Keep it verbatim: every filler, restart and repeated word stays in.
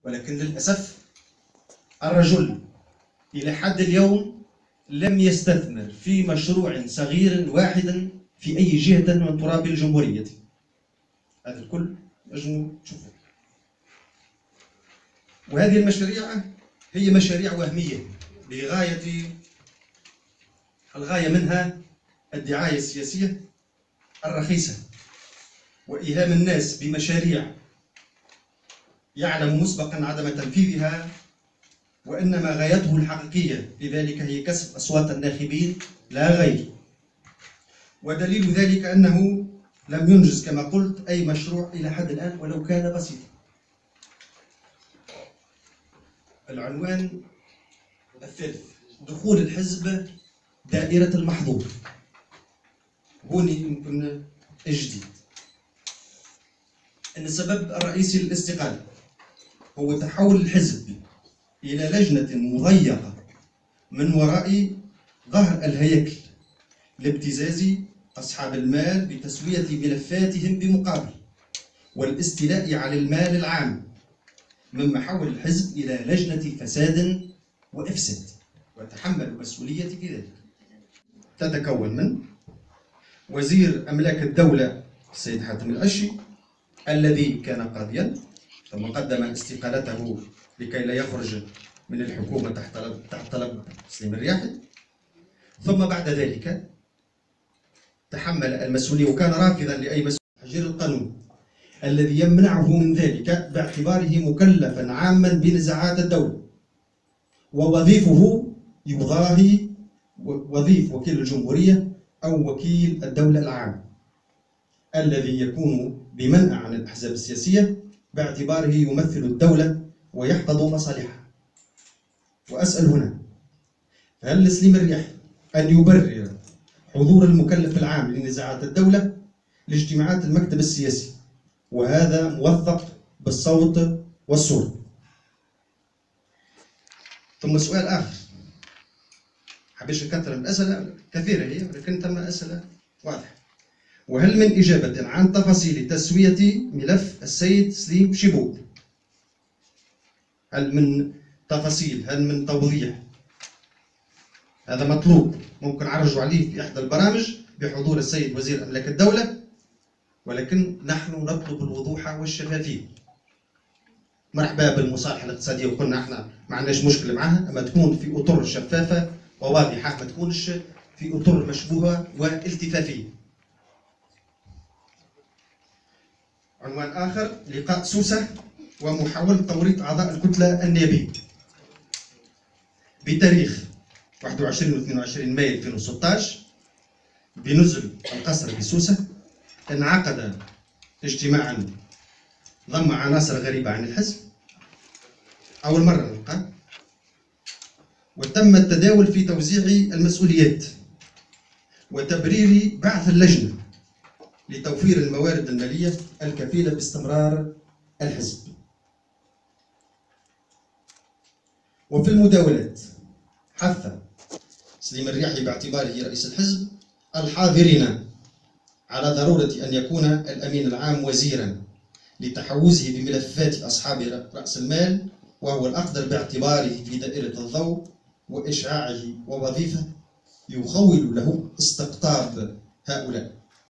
ولكن للأسف الرجل إلى حد اليوم لم يستثمر في مشروع صغير واحد في أي جهة من تراب الجمهورية. هذا الكل نجموا تشوفوا. وهذه المشاريع هي مشاريع وهمية لغاية الغاية منها الدعاية السياسية الرخيصة وإيهام الناس بمشاريع يعلم مسبقا عدم تنفيذها، وإنما غايته الحقيقية لذلك هي كسب أصوات الناخبين لا غير. ودليل ذلك أنه لم ينجز كما قلت أي مشروع إلى حد الآن ولو كان بسيطا. العنوان الثالث: دخول الحزب دائرة المحظور. هوني يمكن الجديد أن السبب الرئيسي للاستقالة هو تحول الحزب إلى لجنة مضيقة من وراء ظهر الهيكل لابتزاز أصحاب المال بتسوية ملفاتهم بمقابل والاستيلاء على المال العام، مما حول الحزب إلى لجنة فساد وإفساد وتحمل المسؤولية في ذلك. تتكون من وزير أملاك الدولة السيد حاتم العشي الذي كان قاضيا ثم قدم استقالته لكي لا يخرج من الحكومة تحت تحت طلب سليم الرياحي، ثم بعد ذلك تحمل المسؤولية وكان رافضا لأي مسؤولية تحجير القانون الذي يمنعه من ذلك باعتباره مكلفا عاما بنزاعات الدولة، ووظيفه يضاهي وظيف وكيل الجمهورية أو وكيل الدولة العام الذي يكون بمنع عن الأحزاب السياسية باعتباره يمثل الدولة ويحفظ مصالحها. وأسأل هنا: هل لسليم الرياحي أن يبرر حضور المكلف العام لنزاعات الدولة لاجتماعات المكتب السياسي وهذا موثق بالصوت والصورة؟ ثم سؤال آخر، حبيش نكثر من الأسئلة كثيرة هي ولكن تم أسئلة واضحة: وهل من إجابة عن تفاصيل تسوية ملف السيد سليم شبوب؟ هل من تفاصيل، هل من توضيح؟ هذا مطلوب، ممكن عرجوا عليه في إحدى البرامج بحضور السيد وزير أملاك الدولة، ولكن نحن نطلب الوضوح والشفافية. مرحبا بالمصالحة الاقتصادية وقلنا احنا ما عندناش مشكلة معها، أما تكون في أطر شفافة وواضحة، ما تكونش في أطر مشبوهة والتفافية. عنوان آخر: لقاء سوسة ومحاولة توريط أعضاء الكتلة النيابية. بتاريخ واحد وعشرين و اثنين وعشرين مايو ألفين وستة عشر بنزل القصر بسوسة انعقد اجتماعا ضم عناصر غريبة عن الحزب أول مرة نلقاه، وتم التداول في توزيع المسؤوليات وتبرير بعث اللجنة لتوفير الموارد المالية الكفيلة باستمرار الحزب. وفي المداولات حث سليم الرياحي باعتباره رئيس الحزب الحاضرين على ضرورة أن يكون الأمين العام وزيرا لتحوزه بملفات أصحاب رأس المال، وهو الأقدر باعتباره في دائرة الضوء وإشعاعه ووظيفة يخول له استقطاب هؤلاء.